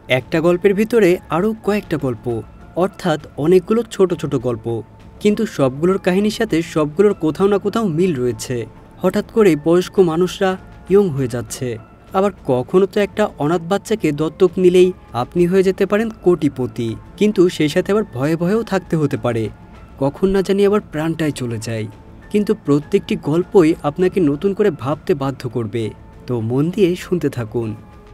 একটা গল্পের ভিতরে আরও কয়েকটা গল্প, অর্থাৎ অনেকগুলো ছোট ছোট গল্প, কিন্তু সবগুলোর কাহিনীর সাথে সবগুলোর কোথাও না কোথাও মিল রয়েছে। হঠাৎ করে বয়স্ক মানুষরা ইয়ং হয়ে যাচ্ছে, আবার কখনো তো একটা অনাথ বাচ্চাকে দত্তক নিলেই আপনি হয়ে যেতে পারেন কোটিপতি, কিন্তু সেই সাথে আবার ভয়ে ভয়েও থাকতে হতে পারে, কখন না জানি আবার প্রাণটাই চলে যায়। কিন্তু প্রত্যেকটি গল্পই আপনাকে নতুন করে ভাবতে বাধ্য করবে, তো মন দিয়ে শুনতে থাকুন।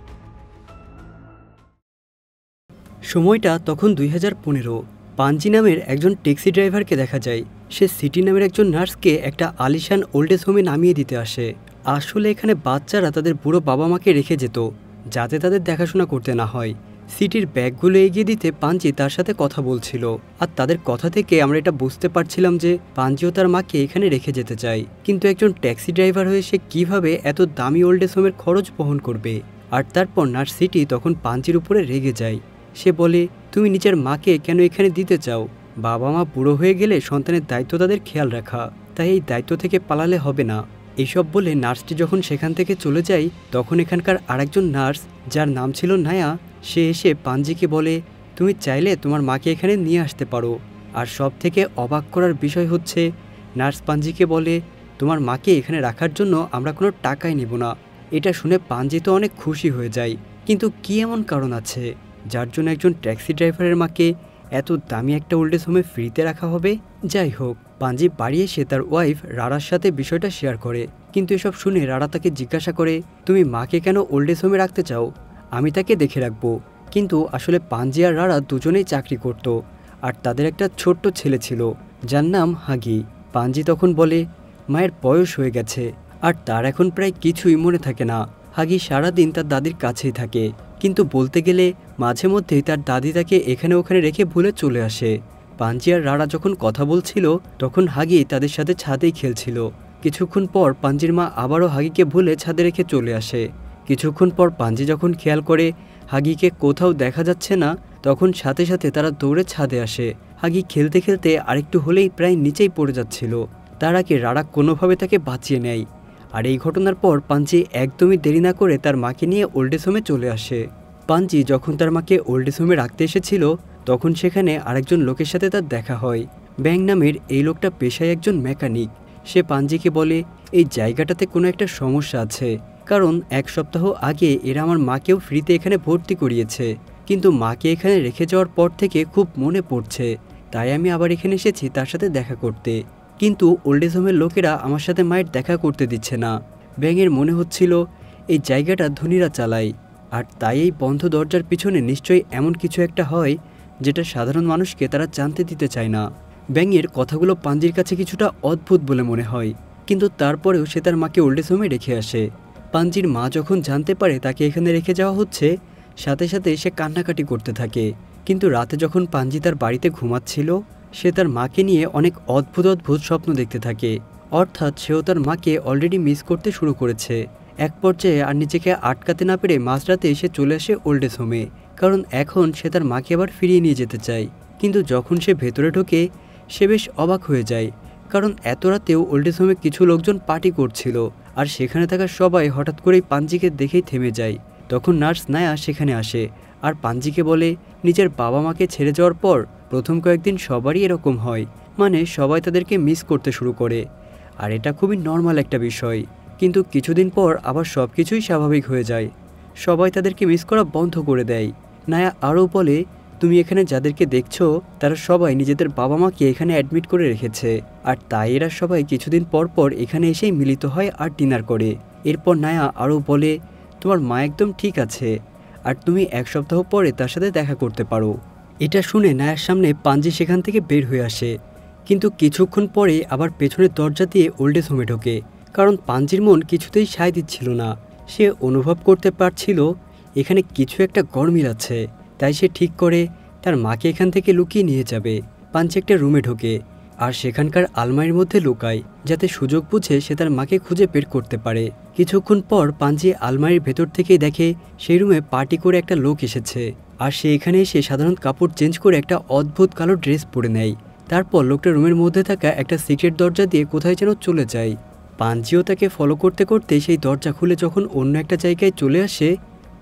সময়টা তখন 2015। পাঞ্জি নামের একজন ট্যাক্সি ড্রাইভারকে দেখা যায়। সে সিটি নামের একজন নার্সকে একটা আলিশান ওল্ডেজ হোমে নামিয়ে দিতে আসে। আসলে এখানে বাচ্চারা তাদের বুড়ো বাবা মাকে রেখে যেত, যাতে তাদের দেখাশোনা করতে না হয়। সিটির ব্যাগগুলো এগিয়ে দিতে পাঞ্জি তার সাথে কথা বলছিল, আর তাদের কথা থেকে আমরা এটা বুঝতে পারছিলাম যে পাঞ্জিও তার মাকে এখানে রেখে যেতে চায়। কিন্তু একজন ট্যাক্সি ড্রাইভার হয়ে সে কীভাবে এত দামি ওল্ডেজ হোমের খরচ বহন করবে? আর তারপর নার্স সিটি তখন পাঞ্জির উপরে রেগে যায়। সে বলে, তুমি নিজের মাকে কেন এখানে দিতে চাও? বাবা মা বুড়ো হয়ে গেলে সন্তানের দায়িত্ব তাদের খেয়াল রাখা, তাই এই দায়িত্ব থেকে পালালে হবে না। এইসব বলে নার্সটি যখন সেখান থেকে চলে যায়, তখন এখানকার আরেকজন নার্স, যার নাম ছিল নায়া, সে এসে পাঞ্জিকে বলে, তুমি চাইলে তোমার মাকে এখানে নিয়ে আসতে পারো। আর সব থেকে অবাক করার বিষয় হচ্ছে, নার্স পাঞ্জিকে বলে, তোমার মাকে এখানে রাখার জন্য আমরা কোনো টাকাই নেব না। এটা শুনে পাঞ্জি তো অনেক খুশি হয়ে যায়, কিন্তু কী এমন কারণ আছে যার জন্য একজন ট্যাক্সি ড্রাইভারের মাকে এত দামি একটা ওল্ডেজ হোমে ফ্রিতে রাখা হবে? যাই হোক, পাঞ্জি বাড়ি এসে তার ওয়াইফ রাড়ার সাথে বিষয়টা শেয়ার করে। কিন্তু এসব শুনে রাড়া তাকে জিজ্ঞাসা করে, তুমি মাকে কেন ওল্ডেজ হোমে রাখতে চাও? আমি তাকে দেখে রাখবো। কিন্তু আসলে পাঞ্জি আর রাড়া দুজনেই চাকরি করত, আর তাদের একটা ছোট্ট ছেলে ছিল যার নাম হাগি। পাঞ্জি তখন বলে, মায়ের বয়স হয়ে গেছে আর তার এখন প্রায় কিছুই মনে থাকে না। হাগি সারাদিন তার দাদির কাছেই থাকে, কিন্তু বলতে গেলে মাঝে মধ্যেই তার দাদি তাকে এখানে ওখানে রেখে ভুলে চলে আসে। পাঞ্জি আর রাড়া যখন কথা বলছিল, তখন হাগি তাদের সাথে ছাদেই খেলছিল। কিছুক্ষণ পর পাঞ্জির মা আবারও হাগিকে ভুলে ছাদে রেখে চলে আসে। কিছুক্ষণ পর পাঞ্জি যখন খেয়াল করে হাগিকে কোথাও দেখা যাচ্ছে না, তখন সাথে সাথে তারা দৌড়ে ছাদে আসে। হাগি খেলতে খেলতে আরেকটু হলেই প্রায় নিচেই পড়ে যাচ্ছিল। তার আগে রাড়া কোনোভাবে তাকে বাঁচিয়ে নেয়। আর এই ঘটনার পর পাঞ্জি একদমই দেরি না করে তার মাকে নিয়ে ওল্ডেজ হোমে চলে আসে। পাঞ্জি যখন তার মাকে ওল্ডেজ হোমে রাখতে এসেছিল, তখন সেখানে আরেকজন লোকের সাথে তার দেখা হয়। ব্যাং নামের এই লোকটা পেশায় একজন মেকানিক। সে পাঞ্জিকে বলে, এই জায়গাটাতে কোনো একটা সমস্যা আছে, কারণ এক সপ্তাহ আগে এরা আমার মাকেও ফ্রিতে এখানে ভর্তি করিয়েছে, কিন্তু মাকে এখানে রেখে যাওয়ার পর থেকে খুব মনে পড়ছে, তাই আমি আবার এখানে এসেছি তার সাথে দেখা করতে। কিন্তু ওল্ডেজ হোমের লোকেরা আমার সাথে মায়ের দেখা করতে দিচ্ছে না। ব্যাঙের মনে হচ্ছিল এই জায়গাটা ধনীরা চালায়, আর তাই এই বন্ধ দরজার পিছনে নিশ্চয়ই এমন কিছু একটা হয় যেটা সাধারণ মানুষকে তারা জানতে দিতে চায় না। ব্যাঙের কথাগুলো পাঞ্জির কাছে কিছুটা অদ্ভুত বলে মনে হয়, কিন্তু তারপরেও সে তার মাকে ওল্ডেজ হোমে রেখে আসে। পাঞ্জির মা যখন জানতে পারে তাকে এখানে রেখে যাওয়া হচ্ছে, সাথে সাথে সে কান্নাকাটি করতে থাকে। কিন্তু রাতে যখন পাঞ্জি তার বাড়িতে ঘুমাচ্ছিল, সে তার মাকে নিয়ে অনেক অদ্ভুত অদ্ভুত স্বপ্ন দেখতে থাকে। অর্থাৎ সেও তার মাকে অলরেডি মিস করতে শুরু করেছে। এক পর্যায়ে আর নিজেকে আটকাতে না পেরে মাঝরাতে এসে চলে আসে ওল্ডেজ হোমে, কারণ এখন সে তার মাকে আবার ফিরিয়ে নিয়ে যেতে চায়। কিন্তু যখন সে ভেতরে ঢোকে, সে বেশ অবাক হয়ে যায়, কারণ এত রাতেও ওল্ডেজ হোমে কিছু লোকজন পার্টি করছিল, আর সেখানে থাকা সবাই হঠাৎ করেই পাঞ্জিকে দেখেই থেমে যায়। তখন নার্স নায়া সেখানে আসে আর পাঞ্জিকে বলে, নিজের বাবা মাকে ছেড়ে যাওয়ার পর প্রথম কয়েকদিন সবারই এরকম হয়, মানে সবাই তাদেরকে মিস করতে শুরু করে, আর এটা খুবই নর্মাল একটা বিষয়। কিন্তু কিছুদিন পর আবার সব কিছুই স্বাভাবিক হয়ে যায়, সবাই তাদেরকে মিস করা বন্ধ করে দেয়। নায়া আরও বলে, তুমি এখানে যাদেরকে দেখছো তারা সবাই নিজেদের বাবা মাকে এখানে অ্যাডমিট করে রেখেছে, আর তাই এরা সবাই কিছুদিন পর পর এখানে এসেই মিলিত হয় আর ডিনার করে। এরপর নায়া আরও বলে, তোমার মা একদম ঠিক আছে, আর তুমি এক সপ্তাহ পরে তার সাথে দেখা করতে পারো। এটা শুনে নায়ার সামনে পাঞ্জি সেখান থেকে বের হয়ে আসে, কিন্তু কিছুক্ষণ পরে আবার পেছনের দরজা দিয়ে ওল্ডেজ হোমে ঢোকে, কারণ পাঞ্জির মন কিছুতেই সায় দিচ্ছিল না। সে অনুভব করতে পারছিল এখানে কিছু একটা গরমিল আছে, তাই সে ঠিক করে তার মাকে এখান থেকে লুকিয়ে নিয়ে যাবে। পাঞ্জি একটা রুমে ঢোকে আর সেখানকার আলমারির মধ্যে লুকায়, যাতে সুযোগ বুঝে সে তার মাকে খুঁজে বের করতে পারে। কিছুক্ষণ পর পাঞ্জি আলমারির ভেতর থেকেই দেখে সেই রুমে পার্টি করে একটা লোক এসেছে, আর সে এখানে এসে সাধারণ কাপড় চেঞ্জ করে একটা অদ্ভুত কালো ড্রেস পরে নেয়। তারপর লোকটা রুমের মধ্যে থাকা একটা সিক্রেট দরজা দিয়ে কোথায় যেন চলে যায়। পাঞ্জিও তাকে ফলো করতে করতে সেই দরজা খুলে যখন অন্য একটা জায়গায় চলে আসে,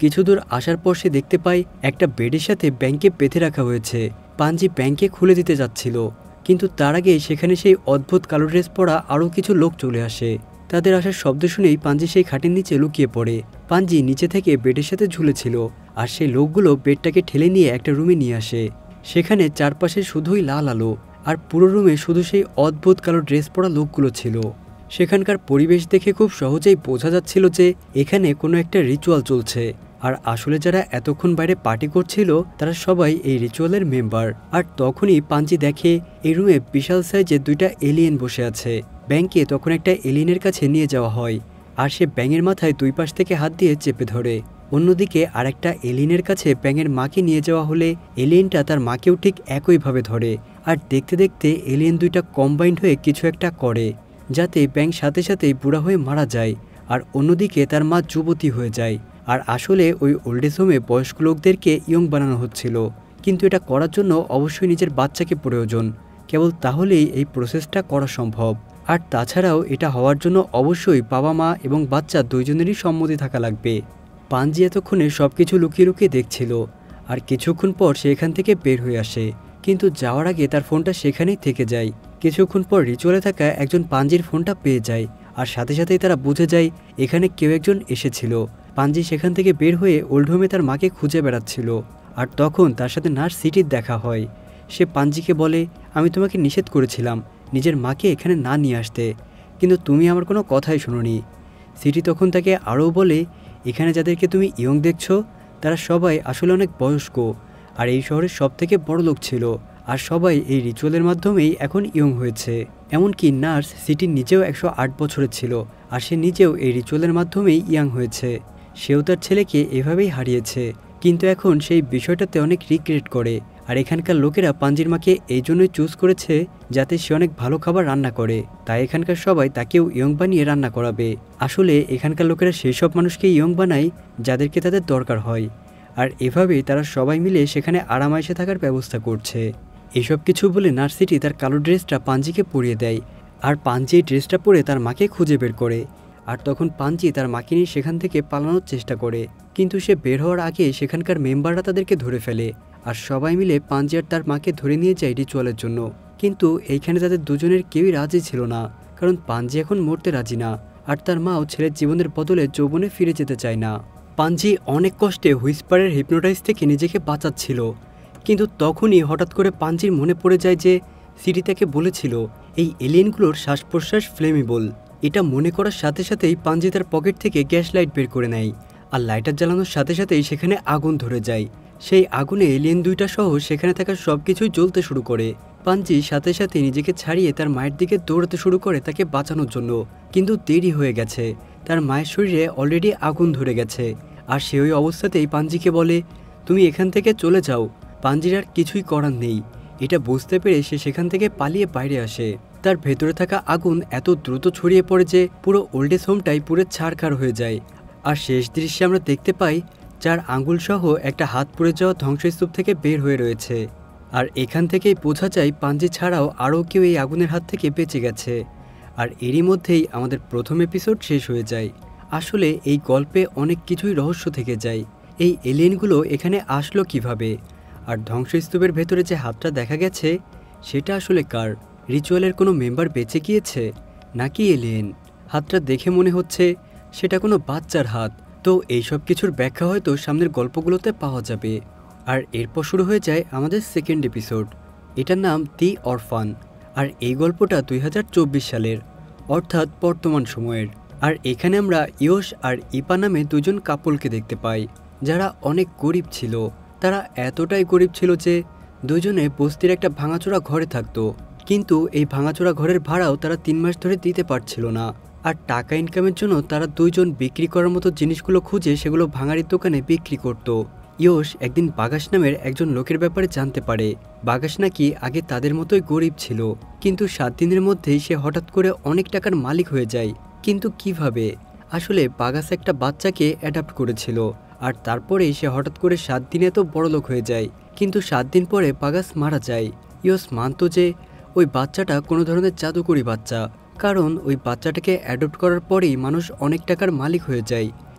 কিছু দূর আসার পর সে দেখতে পায় একটা বেডের সাথে ব্যাংকে বেঁধে রাখা হয়েছে। পাঞ্জি ব্যাংকে খুলে দিতে যাচ্ছিল, কিন্তু তার আগে সেখানে সেই অদ্ভুত কালো ড্রেস পরা আরও কিছু লোক চলে আসে। তাদের আসার শব্দ শুনেই পাঞ্জি সেই খাটের নিচে লুকিয়ে পড়ে। পাঞ্জি নিচে থেকে বেডের সাথে ঝুলেছিল, আর সেই লোকগুলো বেডটাকে ঠেলে নিয়ে একটা রুমে নিয়ে আসে। সেখানে চারপাশে শুধুই লাল আলো, আর পুরো রুমে শুধু সেই অদ্ভুত কালো ড্রেস পরা লোকগুলো ছিল। সেখানকার পরিবেশ দেখে খুব সহজেই বোঝা যাচ্ছিল যে এখানে কোনো একটা রিচুয়াল চলছে, আর আসলে যারা এতক্ষণ বাইরে পার্টি করছিল তারা সবাই এই রিচুয়ালের মেম্বার। আর তখনই পাঞ্জি দেখে এই রুমে বিশাল সাইজে দুইটা এলিয়েন বসে আছে। ব্যাংকে তখন একটা এলিয়েনের কাছে নিয়ে যাওয়া হয়, আর সে ব্যাঙের মাথায় দুই পাশ থেকে হাত দিয়ে চেপে ধরে। অন্যদিকে আরেকটা এলিয়েনের কাছে ব্যাঙের মাকে নিয়ে যাওয়া হলে এলিয়েনটা তার মাকেও ঠিক একইভাবে ধরে। আর দেখতে দেখতে এলিয়েন দুইটা কম্বাইন্ড হয়ে কিছু একটা করে, যাতে ব্যাঙ সাথে সাথেই বুড়া হয়ে মারা যায়, আর অন্যদিকে তার মা যুবতী হয়ে যায়। আর আসলে ওই ওল্ডেজ হোমে বয়স্ক লোকদেরকে ইয়ং বানানো হচ্ছিল, কিন্তু এটা করার জন্য অবশ্যই নিজের বাচ্চাকে প্রয়োজন, কেবল তাহলেই এই প্রসেসটা করা সম্ভব। আর তাছাড়াও এটা হওয়ার জন্য অবশ্যই বাবা মা এবং বাচ্চা দুইজনেরই সম্মতি থাকা লাগবে। পাঞ্জি এতক্ষণে সব কিছু লুকিয়ে লুকিয়ে দেখছিল, আর কিছুক্ষণ পর সে এখান থেকে বের হয়ে আসে, কিন্তু যাওয়ার আগে তার ফোনটা সেখানেই থেকে যায়। কিছুক্ষণ পর রিচুয়ালে থাকা একজন পাঞ্জির ফোনটা পেয়ে যায়, আর সাথে সাথেই তারা বুঝে যায় এখানে কেউ একজন এসেছিল। পাঞ্জি সেখান থেকে বের হয়ে ওল্ড হোমে তার মাকে খুঁজে বেড়াচ্ছিল, আর তখন তার সাথে নার্স সিটির দেখা হয়। সে পাঞ্জিকে বলে, আমি তোমাকে নিষেধ করেছিলাম নিজের মাকে এখানে না নিয়ে আসতে, কিন্তু তুমি আমার কোনো কথাই শোনোনি। সিটি তখন তাকে আরও বলে, এখানে যাদেরকে তুমি ইয়ং দেখছো তারা সবাই আসলে অনেক বয়স্ক, আর এই শহরের সব থেকে বড় লোক ছিল, আর সবাই এই রিচুয়ালের মাধ্যমেই এখন ইয়ং হয়েছে। এমনকি নার্স সিটির নিজেও 108 বছরের ছিল, আর সে নিজেও এই রিচুয়ালের মাধ্যমেই ইয়াং হয়েছে। সেও তার ছেলেকে এভাবেই হারিয়েছে, কিন্তু এখন সেই বিষয়টাতে অনেক রিগ্রেট করে। আর এখানকার লোকেরা পাঞ্জির মাকে এই জন্যই চুজ করেছে যাতে সে অনেক ভালো খাবার রান্না করে, তাই এখানকার সবাই তাকেও ইয়ং বানিয়ে রান্না করাবে। আসলে এখানকার লোকেরা সেই সব মানুষকে ইয়ং বানায় যাদেরকে তাদের দরকার হয়, আর এভাবেই তারা সবাই মিলে সেখানে আরামায়েশে থাকার ব্যবস্থা করছে। এসব কিছু বলে নার্স সিটি তার কালো ড্রেসটা পাঞ্জিকে পরিয়ে দেয়, আর পাঞ্জি এই ড্রেসটা পরে তার মাকে খুঁজে বের করে। আর তখন পাঞ্জি তার মাকে নিয়ে সেখান থেকে পালানোর চেষ্টা করে, কিন্তু সে বের হওয়ার আগে সেখানকার মেম্বাররা তাদেরকে ধরে ফেলে, আর সবাই মিলে পাঞ্জি আর তার মাকে ধরে নিয়ে যায় রিচুয়ালের জন্য। কিন্তু এইখানে তাদের দুজনের কেউই রাজি ছিল না, কারণ পাঞ্জি এখন মরতে রাজি না, আর তার মাও ছেলের জীবনের বদলে যৌবনে ফিরে যেতে চায় না। পাঞ্জি অনেক কষ্টে হুইসপারের হিপনোটাইজ থেকে নিজেকে বাঁচাচ্ছিল, কিন্তু তখনই হঠাৎ করে পাঞ্জির মনে পড়ে যায় যে সিটি তাকে বলেছিল এই এলিয়েনগুলোর শ্বাস প্রশ্বাস ফ্লেমেবল। এটা মনে করার সাথে সাথেই পাঞ্জি তার পকেট থেকে গ্যাস লাইট বের করে নেয়, আর লাইটার জ্বালানোর সাথে সাথেই সেখানে আগুন ধরে যায়। সেই আগুনে এলিয়েন দুইটা সহ সেখানে থাকা সব কিছুই জ্বলতে শুরু করে। পাঞ্জি সাথে সাথে নিজেকে ছাড়িয়ে তার মায়ের দিকে দৌড়াতে শুরু করে তাকে বাঁচানোর জন্য, কিন্তু দেরি হয়ে গেছে। তার মায়ের শরীরে অলরেডি আগুন ধরে গেছে, আর সে ওই অবস্থাতেই পাঞ্জিকে বলে, তুমি এখান থেকে চলে যাও। পাঞ্জির আর কিছুই করার নেই। এটা বুঝতে পেরে সে সেখান থেকে পালিয়ে বাইরে আসে। তার ভেতরে থাকা আগুন এত দ্রুত ছড়িয়ে পড়ে যে পুরো ওল্ডেজ হোমটাই পুরো ছারখার হয়ে যায়। আর শেষ দৃশ্যে আমরা দেখতে পাই 4 আঙ্গুল সহ একটা হাত পুড়ে যাওয়া ধ্বংসস্তূপ থেকে বের হয়ে রয়েছে। আর এখান থেকেই বোঝা যায় পাঞ্জি ছাড়াও আরও কেউ এই আগুনের হাত থেকে বেঁচে গেছে। আর এরই মধ্যেই আমাদের প্রথম এপিসোড শেষ হয়ে যায়। আসলে এই গল্পে অনেক কিছুই রহস্য থেকে যায়। এই এলিয়েনগুলো এখানে আসলো কিভাবে, আর ধ্বংসস্তূপের ভেতরে যে হাতটা দেখা গেছে সেটা আসলে কার? রিচুয়ালের কোনো মেম্বার বেঁচে গিয়েছে নাকি এলিয়েন? হাতটা দেখে মনে হচ্ছে সেটা কোনো বাচ্চার হাত। তো এইসব কিছুর ব্যাখ্যা হয়তো সামনের গল্পগুলোতে পাওয়া যাবে। আর এরপর শুরু হয়ে যায় আমাদের সেকেন্ড এপিসোড। এটার নাম দি অরফান, আর এই গল্পটা 2024 সালের, অর্থাৎ বর্তমান সময়ের। আর এখানে আমরা ইয়োশ আর ইপা নামে দুজন কাপলকে দেখতে পাই, যারা অনেক গরিব ছিল। তারা এতটাই গরিব ছিল যে দুজনে বস্তির একটা ভাঙাচোরা ঘরে থাকতো, কিন্তু এই ভাঙাচোরা ঘরের ভাড়াও তারা 3 মাস ধরে দিতে পারছিল না। আর টাকা ইনকামের জন্য তারা দুইজন বিক্রি করার মতো জিনিসগুলো খুঁজে সেগুলো ভাঙারির দোকানে বিক্রি করত। ইয়োশ একদিন বাগাস নামের একজন লোকের ব্যাপারে জানতে পারে। বাগাস নাকি আগে তাদের মতোই গরিব ছিল, কিন্তু 7 দিনের মধ্যেই সে হঠাৎ করে অনেক টাকার মালিক হয়ে যায়। কিন্তু কিভাবে? আসলে বাগাস একটা বাচ্চাকে অ্যাডাপ্ট করেছিল, আর তারপরে সে হঠাৎ করে 7 দিনে তো বড়লোক হয়ে যায়। কিন্তু 7 দিন পরে বাগাস মারা যায়। ইয়োশ মানত যে ওই বাচ্চাটা কোনো ধরনের জাদুকরি বাচ্চা, কারণ ওই বাচ্চাটাকে অ্যাডপ্ট করার পরেই মানুষ অনেক টাকার মালিক হয়ে যায়।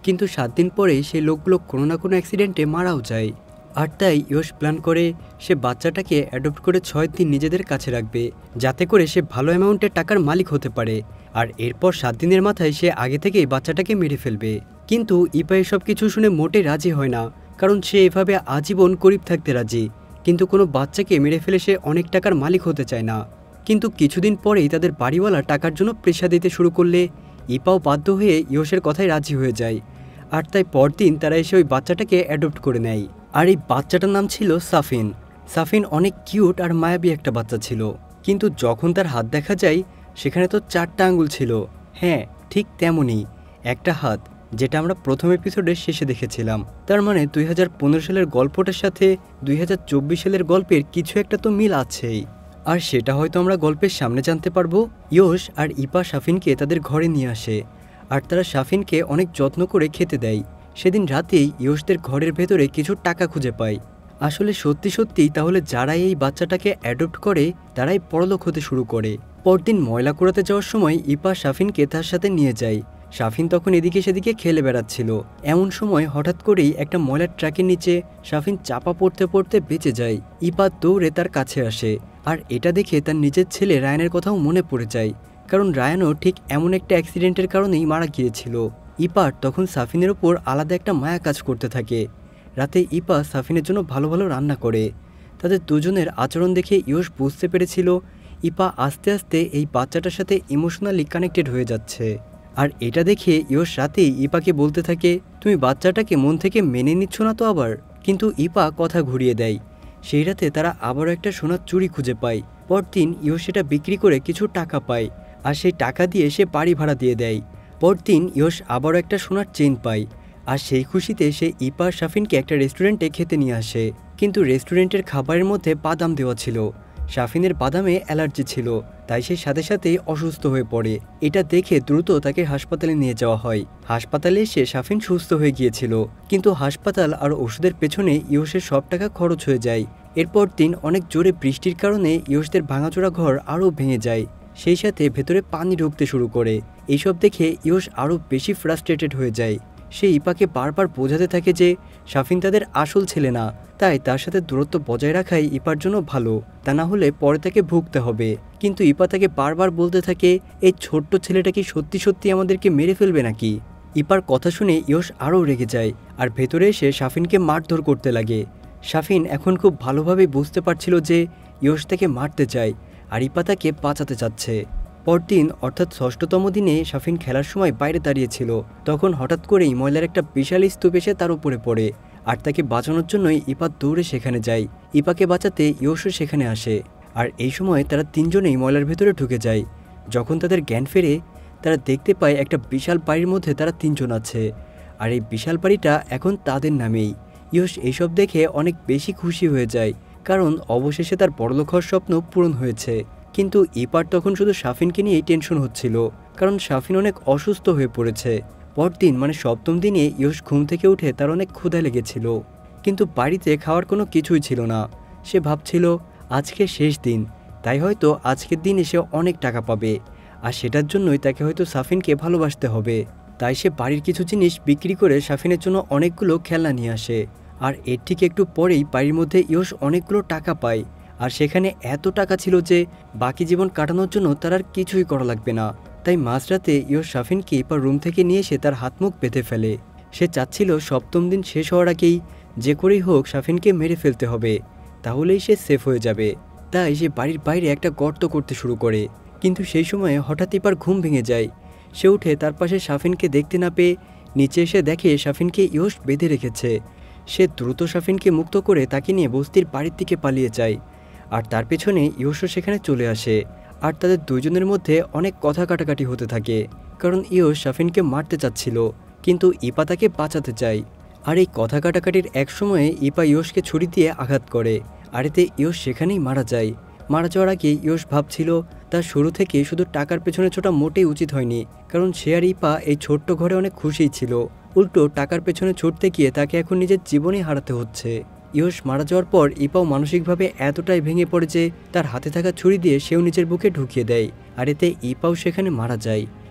কিন্তু 7 দিন পরেই সেই লোকগুলো কোনো না কোনো অ্যাক্সিডেন্টে মারাও যায়। আর তাই ইয়শ প্ল্যান করে সে বাচ্চাটাকে অ্যাডপ্ট করে 6 দিন নিজেদের কাছে রাখবে, যাতে করে সে ভালো অ্যামাউন্টের টাকার মালিক হতে পারে। আর এরপর 7 দিনের মাথায় সে আগে থেকেই বাচ্চাটাকে মেরে ফেলবে। কিন্তু ইপা এসব কিছু শুনে মোটে রাজি হয় না, কারণ সে এভাবে আজীবন গরিব থাকতে রাজি, কিন্তু কোনো বাচ্চাকে মেরে ফেলে সে অনেক টাকার মালিক হতে চায় না। কিন্তু কিছুদিন পরেই তাদের বাড়িওয়ালা টাকার জন্য প্রেশার দিতে শুরু করলে ইপাও বাধ্য হয়ে ইয়শের কথায় রাজি হয়ে যায়। আর তাই পরদিন তারা এসে ওই বাচ্চাটাকে অ্যাডপ্ট করে নেয়। আর এই বাচ্চাটার নাম ছিল সাফিন। সাফিন অনেক কিউট আর মায়াবী একটা বাচ্চা ছিল, কিন্তু যখন তার হাত দেখা যায় সেখানে তো 4টা আঙ্গুল ছিল। হ্যাঁ, ঠিক তেমনই একটা হাত, যেটা আমরা প্রথম এপিসোডের শেষে দেখেছিলাম। তার মানে 2015 সালের গল্পটার সাথে 2024 সালের গল্পের কিছু একটা তো মিল আছেই। আর সেটা হয়তো আমরা গল্পের সামনে জানতে পারবো। ইয়শ আর ইপা সাফিনকে তাদের ঘরে নিয়ে আসে, আর তারা সাফিনকে অনেক যত্ন করে খেতে দেয়। সেদিন রাতেই ইয়শদের ঘরের ভেতরে কিছু টাকা খুঁজে পায়। আসলে সত্যি সত্যিই তাহলে যারা এই বাচ্চাটাকে অ্যাডপ্ট করে তারাই বড়লোক হতে শুরু করে। পরদিন ময়লা কুড়াতে যাওয়ার সময় ইপা সাফিনকে তার সাথে নিয়ে যায়। সাফিন তখন এদিকে সেদিকে খেলে বেড়াচ্ছিল। এমন সময় হঠাৎ করেই একটা ময়লার ট্রাকের নিচে সাফিন চাপা পড়তে পড়তে বেঁচে যায়। ইপা দৌড়ে তার কাছে আসে, আর এটা দেখে তার নিজের ছেলে রায়ানের কথাও মনে পড়ে যায়, কারণ রায়ানও ঠিক এমন একটা অ্যাক্সিডেন্টের কারণেই মারা গিয়েছিল। ইপার তখন সাফিনের ওপর আলাদা একটা মায়া কাজ করতে থাকে। রাতে ইপা সাফিনের জন্য ভালো ভালো রান্না করে। তাদের দুজনের আচরণ দেখে ইয়শ বুঝতে পেরেছিল ইপা আস্তে আস্তে এই বাচ্চাটার সাথে ইমোশনালি কানেক্টেড হয়ে যাচ্ছে। আর এটা দেখে ইয়শ রাতেই ইপাকে বলতে থাকে, তুমি বাচ্চাটাকে মন থেকে মেনে নিচ্ছ না তো আবার? কিন্তু ইপা কথা ঘুরিয়ে দেয়। সেই রাতে তারা আবারও একটা সোনার চুড়ি খুঁজে পায়। পরদিন ইয়শ সেটা বিক্রি করে কিছু টাকা পায়, আর সেই টাকা দিয়ে সে বাড়ি ভাড়া দিয়ে দেয়। পরদিন ইয়শ আবারও একটা সোনার চেন পায়, আর সেই খুশিতে সে ইপা আর সাফিনকে একটা রেস্টুরেন্টে খেতে নিয়ে আসে। কিন্তু রেস্টুরেন্টের খাবারের মধ্যে বাদাম দেওয়া ছিল। সাফিনের বাদামে অ্যালার্জি ছিল, তাই সে সাথে সাথেই অসুস্থ হয়ে পড়ে। এটা দেখে দ্রুত তাকে হাসপাতালে নিয়ে যাওয়া হয়। হাসপাতালে এসে সাফিন সুস্থ হয়ে গিয়েছিল, কিন্তু হাসপাতাল আর ওষুধের পেছনে ইয়শের সব টাকা খরচ হয়ে যায়। এরপর দিন অনেক জোরে বৃষ্টির কারণে ইয়শদের ভাঙাচোরা ঘর আরও ভেঙে যায়, সেই সাথে ভেতরে পানি ঢুকতে শুরু করে। এইসব দেখে ইয়শ আরও বেশি ফ্রাস্ট্রেটেড হয়ে যায়। সে ইপাকে বারবার বোঝাতে থাকে যে সাফিন তাদের আসল ছেলে না, তাই তার সাথে দূরত্ব বজায় রাখাই ইপার জন্য ভালো, তা না হলে পরে তাকে ভুগতে হবে। কিন্তু ইপা তাকে বারবার বলতে থাকে, এই ছোট্ট ছেলেটা কি সত্যি সত্যি আমাদেরকে মেরে ফেলবে নাকি? ইপার কথা শুনে ইয়শ আরও রেগে যায়, আর ভেতরে এসে সাফিনকে মারধর করতে লাগে। সাফিন এখন খুব ভালোভাবে বুঝতে পারছিল যে ইয়শ তাকে মারতে চায়, আর ইপা তাকে বাঁচাতে চাচ্ছে। পরদিন অর্থাৎ 6ষ্ঠতম দিনে সাফিন খেলার সময় বাইরে দাঁড়িয়েছিল। তখন হঠাৎ করেই ময়লার একটা বিশাল স্তূপ এসে তার উপরে পড়ে, আর তাকে বাঁচানোর জন্যই ইপা দৌড়ে সেখানে যায়। ইপাকে বাঁচাতে ইয়শও সেখানে আসে, আর এই সময় তারা তিনজনেই ময়লার ভেতরে ঢুকে যায়। যখন তাদের জ্ঞান ফেরে তারা দেখতে পায় একটা বিশাল বাড়ির মধ্যে তারা তিনজন আছে, আর এই বিশাল বাড়িটা এখন তাদের নামেই। ইয়শ এইসব দেখে অনেক বেশি খুশি হয়ে যায়, কারণ অবশেষে তার বড়লোক হওয়ার স্বপ্ন পূরণ হয়েছে। কিন্তু ইপার তখন শুধু সাফিনকে নিয়েই টেনশন হচ্ছিল, কারণ সাফিন অনেক অসুস্থ হয়ে পড়েছে। পরদিন মানে 7ম দিনে ইয়শ ঘুম থেকে উঠে তার অনেক ক্ষুধা লেগেছিল, কিন্তু বাড়িতে খাওয়ার কোনো কিছুই ছিল না। সে ভাবছিল আজকে শেষ দিন, তাই হয়তো আজকের দিন এসে অনেক টাকা পাবে, আর সেটার জন্যই তাকে হয়তো সাফিনকে ভালোবাসতে হবে। তাই সে বাড়ির কিছু জিনিস বিক্রি করে সাফিনের জন্য অনেকগুলো খেলনা নিয়ে আসে। আর এর ঠিক একটু পরেই বাড়ির মধ্যে ইয়শ অনেকগুলো টাকা পায়, আর সেখানে এত টাকা ছিল যে বাকি জীবন কাটানোর জন্য তার আর কিছুই করা লাগবে না। তাই মাঝরাতে ইয়শ সাফিনকে ইপার রুম থেকে নিয়ে এসে তার হাত মুখ বেঁধে ফেলে। সে চাচ্ছিল 7ম দিন শেষ হওয়ার আগেই যে করেই হোক সাফিনকে মেরে ফেলতে হবে, তাহলেই সে সেফ হয়ে যাবে। তাই সে বাড়ির বাইরে একটা গর্ত করতে শুরু করে, কিন্তু সেই সময়ে হঠাৎ ইপার ঘুম ভেঙে যায়। সে উঠে তার পাশে সাফিনকে দেখতে না পেয়ে নিচে এসে দেখে সাফিনকে ইয়শ বেঁধে রেখেছে। সে দ্রুত সাফিনকে মুক্ত করে তাকে নিয়ে বস্তির বাড়ির দিকে পালিয়ে যায়, আর তার পেছনে ইয়শও সেখানে চলে আসে। আর তাদের দুজনের মধ্যে অনেক কথা কাটাকাটি হতে থাকে, কারণ ইয়শ সাফিনকে মারতে চাচ্ছিল, কিন্তু ইপা তাকে বাঁচাতে চায়। আর এই কথা কাটাকাটির এক সময়ে ইপা ইয়শকে ছুরি দিয়ে আঘাত করে, আর এতে ইয়শ সেখানেই মারা যায়। মারা যাওয়ার আগে ইয়শ ভাবছিল তার শুরু থেকে শুধু টাকার পেছনে ছোটা মোটেই উচিত হয়নি, কারণ সে আর ইপা এই ছোট্ট ঘরে অনেক খুশিই ছিল। উল্টো টাকার পেছনে ছুটতে গিয়ে তাকে এখন নিজের জীবনই হারাতে হচ্ছে। ইয়শ মারা যাওয়ার পর ইপাও মানসিকভাবে এতটাই ভেঙে পড়ে যে তার হাতে থাকা ছুরি দিয়ে সেও নিজের বুকে ঢুকিয়ে দেয়, আর এতে ইপাও সেখানে মারা যায়।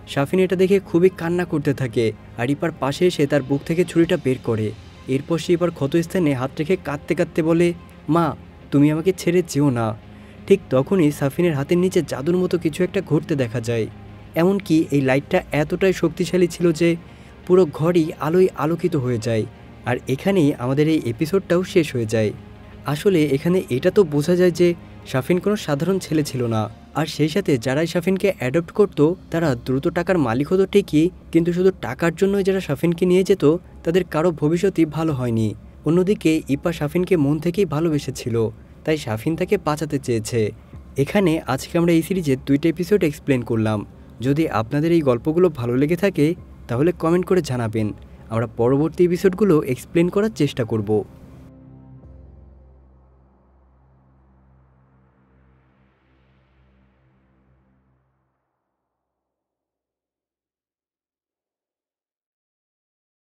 শাফিন এটা দেখে খুবই কান্না করতে থাকে আর ইপার পাশে এসে তার বুক থেকে ছুরিটা বের করে। এরপর সে ইপার ক্ষতস্থানে হাত রেখে কাঁদতে কাঁদতে বলে, মা তুমি আমাকে ছেড়ে যেও না। ঠিক তখনই সাফিনের হাতের নিচে জাদুর মতো কিছু একটা ঘটতে দেখা যায়। এমনকি এই লাইটটা এতটাই শক্তিশালী ছিল যে পুরো ঘরই আলোয় আলোকিত হয়ে যায়। আর এখানেই আমাদের এই এপিসোডটাও শেষ হয়ে যায়। আসলে এখানে এটা তো বোঝা যায় যে শাফিন কোনো সাধারণ ছেলে ছিল না। আর সেই সাথে যারাই শাফিনকে অ্যাডপ্ট করত তারা দ্রুত টাকার মালিক হতো ঠিকই, কিন্তু শুধু টাকার জন্যই যারা শাফিনকে নিয়ে যেত তাদের কারো ভবিষ্যৎই ভালো হয়নি। অন্যদিকে ইপা শাফিনকে মন থেকেই ভালোবেসেছিল, তাই শাফিন তাকে বাঁচাতে চেয়েছে। এখানে আজকে আমরা এই সিরিজের 2টা এপিসোড এক্সপ্লেন করলাম। যদি আপনাদের এই গল্পগুলো ভালো লেগে থাকে তাহলে কমেন্ট করে জানাবেন, আমরা পরবর্তী এপিসোডগুলো এক্সপ্লেন করার চেষ্টা করব।